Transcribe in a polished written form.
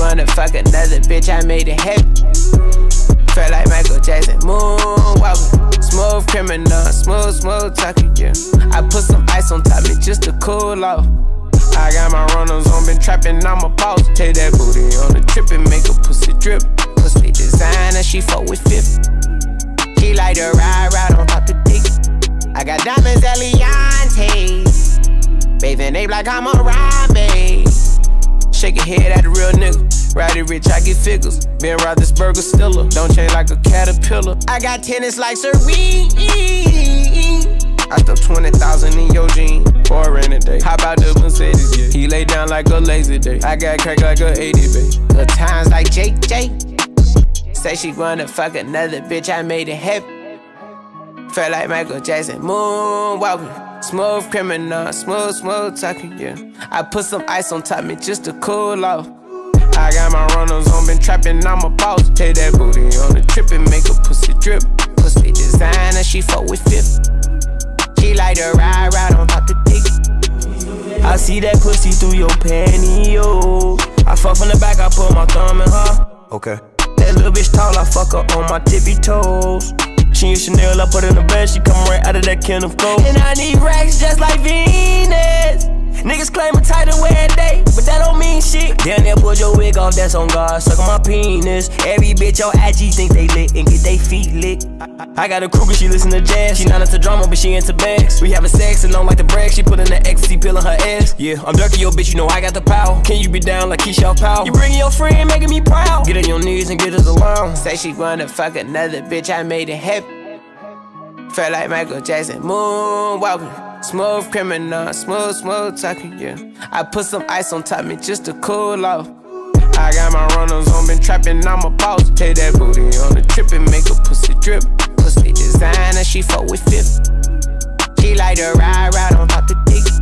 wanna fuck another bitch, I made it happen. Felt like Michael Jackson, moonwalking. Smooth criminal, smooth talking, yeah. I put some ice on top me just to cool off. I got my runners on, been trapping, I'm a boss. Take that booty on the trip and make a pussy drip. Pussy designer, she fuck with 50. She like to ride on top the dick. I got diamonds, Eliantes. Bathing ape like I'm a Robbie. Shake your head at a real nigga. Ride it rich, I get figures. Ben Roethlisberger stiller. Don't change like a caterpillar. I got tennis like Serene. I stuck 20,000 in your jeans for a rainy day. How about the Mercedes, yeah? He lay down like a lazy day. I got crack like a 80, babe. Good times like JJ. Say she wanna fuck another bitch, I made it happen. Felt like Michael Jackson, moonwalking. Smooth criminal, smooth talking, yeah. I put some ice on top me just to cool off. I got my runners on, been trapping, I'm a boss. Take that booty on the trip and make a pussy drip. Pussy designer, she fuck with 50. She like to ride on top the dick. I see that pussy through your pantyhose. I fuck from the back, I put my thumb in her. Okay. That little bitch tall, I fuck her on my tippy toes. She in Chanel, I put her in the bed, she come right out of that can of coke. And I need racks just like Venus. Niggas claim a title wear day, but that don't mean shit. Down there, put your wig off, that's on God, suck on my penis. Every bitch on IG think they lit and get they feet lit. I got a Kruger, she listen to jazz. She not into drama, but she into bags. We having sex and don't like to brag. She put in the ecstasy pill in her ass. Yeah, I'm dirty, your bitch, you know I got the power. Can you be down like Keisha Powell? You bringing your friend, making me proud. Get on your knees and get us alone. Say she wanna fuck another bitch, I made it happen. Felt like Michael Jackson, moonwalking. Smooth criminal, smooth talking, yeah. I put some ice on top me just to cool off. I got my runners on, been trapping, I'm a boss. Take that booty on the trip and make a pussy drip. Pussy designer, she fuck with 50. She like to ride on top the dick.